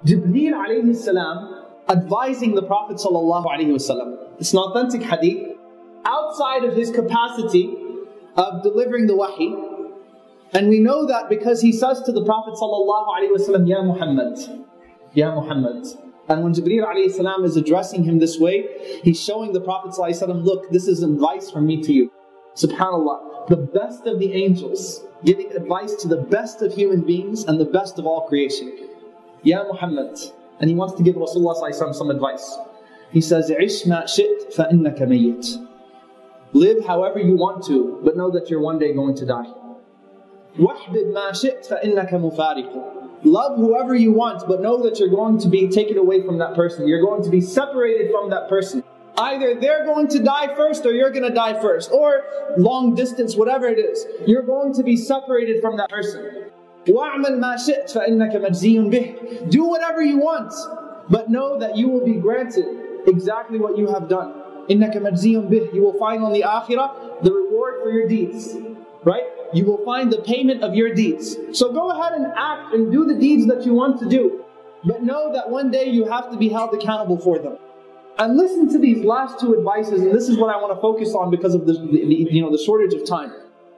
Jibreel alayhi salam advising the Prophet sallallahu alaihi wasallam. It's an authentic hadith. Outside of his capacity of delivering the wahi, and we know that because he says to the Prophet sallallahu alaihi wasallam, Ya Muhammad, Ya Muhammad. And when Jibreel alayhi salam is addressing him this way, he's showing the Prophet sallallahu alaihi wasallam, look, this is advice from me to you. SubhanAllah, the best of the angels giving advice to the best of human beings and the best of all creation. Ya Muhammad. And he wants to give Rasulullah sallallahu alaihi wasallam some advice. He says, Ish ma shi't fa innaka mayyit. Live however you want to, but know that you're one day going to die. وَحْبِبْ مَا شِئْتَ فَإِنَّكَ مُفَارِقُ. Love whoever you want, but know that you're going to be taken away from that person. You're going to be separated from that person. Either they're going to die first, or you're going to die first. Or long distance, whatever it is. You're going to be separated from that person. وَأَعْمَلْ مَا شِئْتَ فَإِنَّكَ مَجْزِيٌّ بِهِ. Do whatever you want, but know that you will be granted exactly what you have done. إِنَّكَ مَجْزِيٌّ بِهِ. You will find on the akhirah the reward for your deeds. Right? You will find the payment of your deeds. So go ahead and act and do the deeds that you want to do. But know that one day you have to be held accountable for them. And listen to these last two advices, and this is what I want to focus on because of the shortage of time.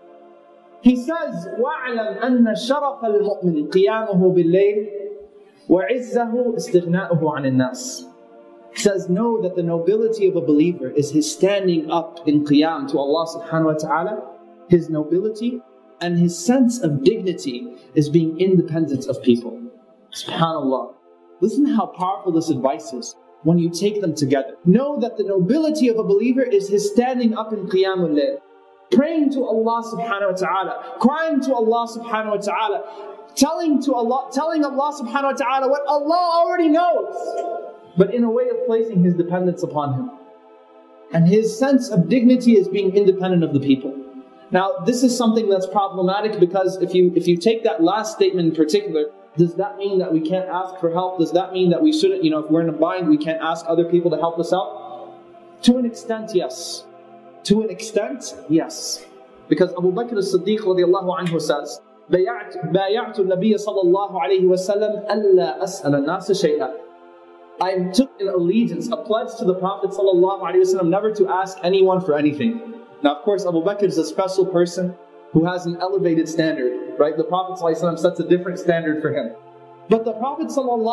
He says, وَاعْلَمْ أَنَّ شَرَفَ الْمُؤْمِنِ قِيَامُهُ بِاللَّيْلِ وَعِزَّهُ اسْتِغْنَاؤُهُ عَنِ النَّاسِ. He says, know that the nobility of a believer is his standing up in qiyam to Allah subhanahu wa ta'ala. His nobility and his sense of dignity is being independent of people. SubhanAllah. Listen how powerful this advice is when you take them together. Know that the nobility of a believer is his standing up in qiyamul layl, praying to Allah subhanahu wa ta'ala, crying to Allah subhanahu wa ta'ala, telling Allah subhanahu wa ta'ala what Allah already knows, but in a way of placing his dependence upon him. And his sense of dignity is being independent of the people. Now, this is something that's problematic because if you take that last statement in particular, does that mean that we can't ask for help? Does that mean that we shouldn't, if we're in a bind, we can't ask other people to help us out? To an extent, yes. To an extent, yes. Because Abu Bakr as-Siddiq radiallahu anhu says, بايعت النبي صلى الله عليه وسلم ألا أسأل الناس شيئا. I took an allegiance, a pledge to the Prophet sallallahu alaihi wasallam never to ask anyone for anything. Now, of course, Abu Bakr is a special person who has an elevated standard, right? The Prophet ﷺ sets a different standard for him. But the Prophet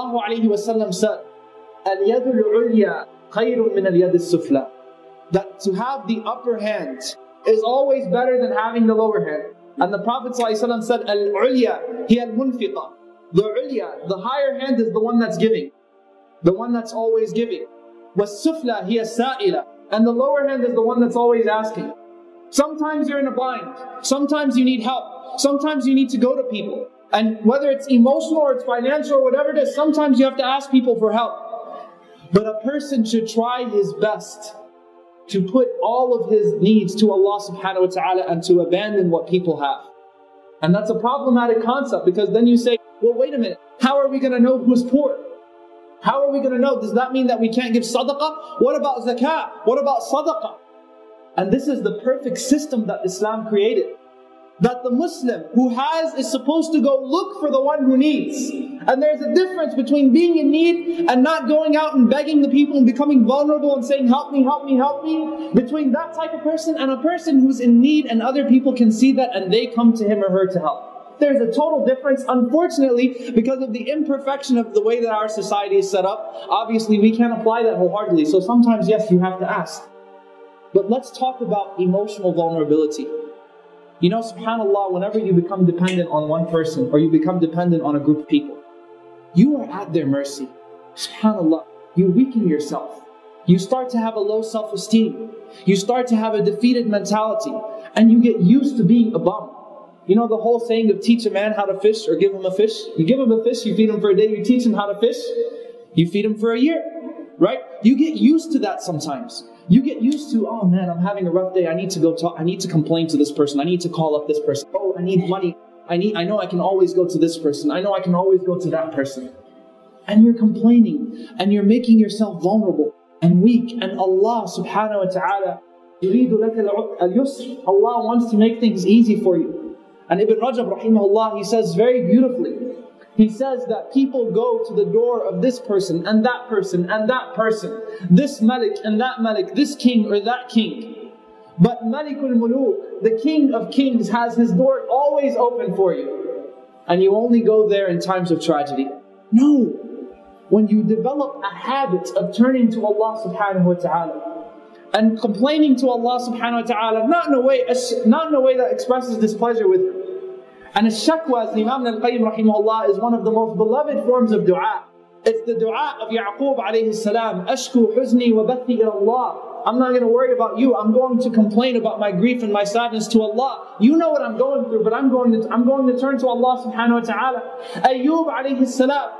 ﷺ said, الْيَدُ الْعُلْيَا خَيْرٌ مِنَ الْيَدِ السُّفْلَى. That to have the upper hand is always better than having the lower hand. And the Prophet ﷺ said, الْعُلْيَا هِيَ الْمُنْفِقَةِ. The ulya, the higher hand is the one that's giving. The one that's always giving. وَالسُّفْلَى هِيَ السَّائِلَةِ. And the lower hand is the one that's always asking. Sometimes you're in a bind. Sometimes you need help. Sometimes you need to go to people. And whether it's emotional or it's financial or whatever it is, sometimes you have to ask people for help. But a person should try his best to put all of his needs to Allah subhanahu wa ta'ala and to abandon what people have. And that's a problematic concept because then you say, well, wait a minute. How are we going to know who's poor? How are we going to know? Does that mean that we can't give sadaqah? What about zakah? What about sadaqah? And this is the perfect system that Islam created. That the Muslim who has is supposed to go look for the one who needs. And there's a difference between being in need and not going out and begging the people and becoming vulnerable and saying, help me, help me, help me. Between that type of person and a person who's in need and other people can see that and they come to him or her to help. There's a total difference. Unfortunately, because of the imperfection of the way that our society is set up, obviously we can't apply that wholeheartedly. So sometimes, yes, you have to ask. But let's talk about emotional vulnerability. SubhanAllah, whenever you become dependent on one person or you become dependent on a group of people, you are at their mercy. SubhanAllah, you weaken yourself. You start to have a low self-esteem. You start to have a defeated mentality. And you get used to being a bum. The whole saying of teach a man how to fish or give him a fish. You give him a fish, you feed him for a day. You teach him how to fish, you feed him for a year. Right? You get used to that sometimes. You get used to, oh man, I'm having a rough day. I need to go talk. I need to complain to this person. I need to call up this person. Oh, I need money. I know I can always go to this person. I know I can always go to that person. And you're complaining and you're making yourself vulnerable and weak. And Allah subhanahu wa ta'ala, يُرِيدُ لَكَ الْيُسْرِ. Allah wants to make things easy for you. And Ibn Rajab rahimahullah, he says very beautifully He says that people go to the door of this person and that person and that person, this Malik and that Malik, this king or that king. But Malikul Muluk, the King of Kings, has his door always open for you. And you only go there in times of tragedy. No. When you develop a habit of turning to Allah subhanahu wa ta'ala and complaining to Allah subhanahu wa ta'ala, not in a way that expresses displeasure with Him. And al-shakwa, as Imam al-Qayyim rahimahullah, is one of the most beloved forms of dua. It's the dua of Yaqub alayhi salam, ashku huzni wa bathi ila Allah. I'm not going to worry about you. I'm going to complain about my grief and my sadness to Allah. You know what I'm going through, but I'm going to turn to Allah subhanahu wa ta'ala. Ayyub alayhi salam,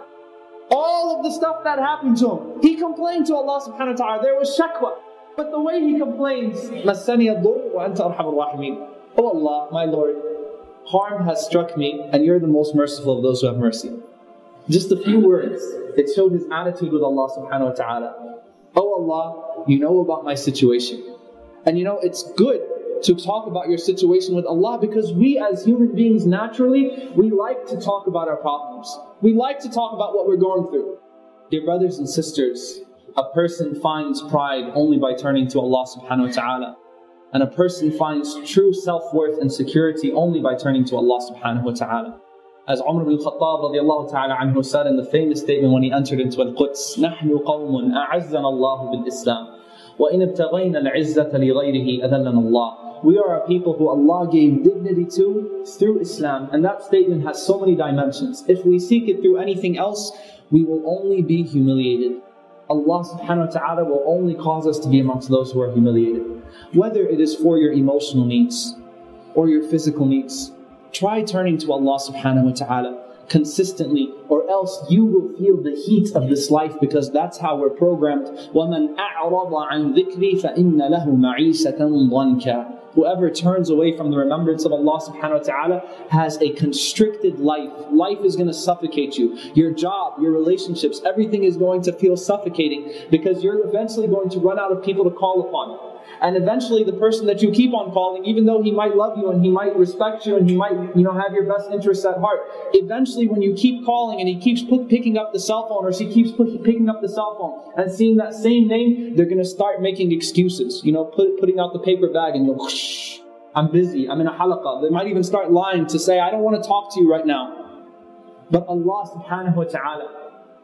all of the stuff that happened to him, he complained to Allah subhanahu wa ta'ala. There was shakwa. But the way he complains, Massani ad-dur wa anta arhamur rahimin. Oh Allah, my Lord, harm has struck me and you're the most merciful of those who have mercy. Just a few words, it showed his attitude with Allah subhanahu wa ta'ala. Oh Allah, you know about my situation. And you know, it's good to talk about your situation with Allah, because we as human beings naturally, we like to talk about our problems. We like to talk about what we're going through. Dear brothers and sisters, a person finds pride only by turning to Allah subhanahu wa ta'ala. And a person finds true self-worth and security only by turning to Allah subhanahu wa ta'ala. As Umar ibn Khattab radiallahu ta'ala anhu said in the famous statement when he entered into Al-Quds, نَحْنُ قَوْمٌ أَعَزَّنَا اللَّهُ بِالْإِسْلَامِ وَإِنْ ابْتَغَيْنَا الْعِزَّةَ لِغَيْرِهِ أَذَلَّنَا اللَّهُ. We are a people who Allah gave dignity to through Islam, and that statement has so many dimensions. If we seek it through anything else, we will only be humiliated. Allah subhanahu wa ta'ala will only cause us to be amongst those who are humiliated. Whether it is for your emotional needs or your physical needs, try turning to Allah subhanahu wa ta'ala consistently, or else you will feel the heat of this life, because that's how we're programmed. وَمَنْ أَعْرَضَ عَنْ ذِكْرِي فَإِنَّ لَهُ مَعِيشَةً ضَنْكًا. Whoever turns away from the remembrance of Allah subhanahu wa ta'ala has a constricted life. Life is going to suffocate you. Your job, your relationships, everything is going to feel suffocating, because you're eventually going to run out of people to call upon. And eventually the person that you keep on calling, even though he might love you and he might respect you and he might, have your best interests at heart, eventually when you keep calling and he keeps picking up the cell phone, or she keeps picking up the cell phone and seeing that same name, they're going to start making excuses. Putting out the paper bag and go, shh, I'm busy, I'm in a halaqah. They might even start lying to say, I don't want to talk to you right now. But Allah subhanahu wa ta'ala,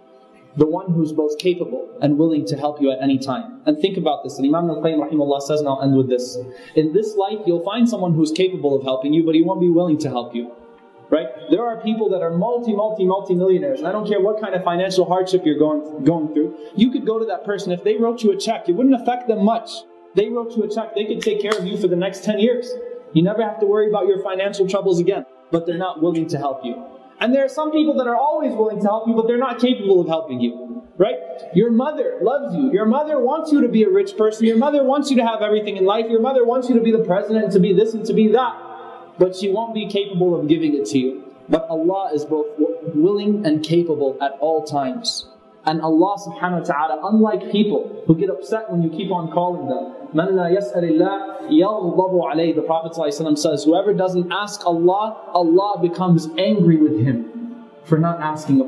the one who's both capable and willing to help you at any time. And think about this. And Imam al-Qayyim rahimahullah says, and I'll end with this. In this life, you'll find someone who's capable of helping you, but he won't be willing to help you. Right? There are people that are multi-millionaires, and I don't care what kind of financial hardship you're going through. You could go to that person. If they wrote you a check, it wouldn't affect them much. They wrote you a check, they could take care of you for the next 10 years. You never have to worry about your financial troubles again. But they're not willing to help you. And there are some people that are always willing to help you, but they're not capable of helping you. Right? Your mother loves you. Your mother wants you to be a rich person. Your mother wants you to have everything in life. Your mother wants you to be the president, to be this and to be that. But she won't be capable of giving it to you. But Allah is both willing and capable at all times. And Allah subhanahu wa ta'ala, unlike people who get upset when you keep on calling them, مَنْ لَا يَسْأَلِ اللَّهِ يَغْضَبُ عَلَيْهِ. The Prophet ﷺ says, whoever doesn't ask Allah, Allah becomes angry with him for not asking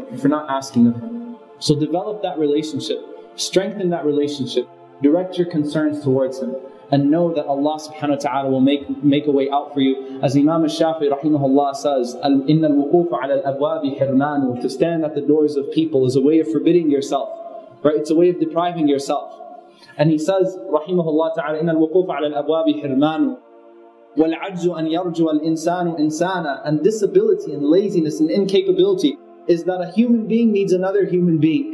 of him. So develop that relationship, strengthen that relationship, direct your concerns towards Him, and know that Allah subhanahu wa ta'ala will make a way out for you. As Imam al-Shafi'i rahimahullah says, إِنَّ الْوُقُوفَ عَلَى الْأَبْوَابِ حِرْمَانُ. To stand at the doors of people is a way of forbidding yourself. Right? It's a way of depriving yourself. And he says, rahimahullah ta'ala, إِنَّ الْوُقُوفَ عَلَى الْأَبْوَابِ حِرْمَانُ وَالْعَجْزُ أَنْ يَرْجُوَ الْإِنسَانُ إِنسَانًا. And disability and laziness and incapability is that a human being needs another human being.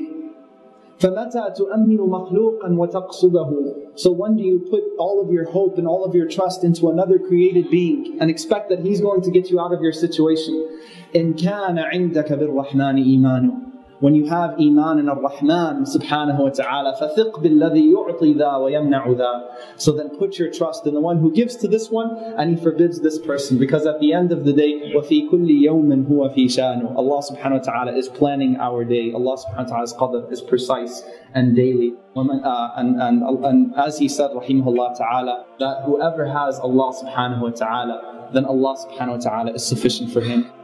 فَمَتَى تُؤَمِّنُ مَخْلُوقًا وَتَقْصُدَهُ. So when do you put all of your hope and all of your trust into another created being and expect that he's going to get you out of your situation? إِن كَانَ عِنْدَكَ بِالرَّحْمَنِ إِيمَانُ. When you have Iman in Ar-Rahman subhanahu wa ta'ala, فَثِقْ بِالَّذِي يُعْطِي ذَا وَيَمْنَعُ ذَا. So then put your trust in the one who gives to this one and he forbids this person. Because at the end of the day, وَفِي كُلِّ يَوْمٍ هُوَ فِي شَانُ. Allah subhanahu wa ta'ala is planning our day. Allah subhanahu wa ta'ala's qadr is precise and daily. And as he said, rahimahullah ta'ala, that whoever has Allah subhanahu wa ta'ala, then Allah subhanahu wa ta'ala is sufficient for him.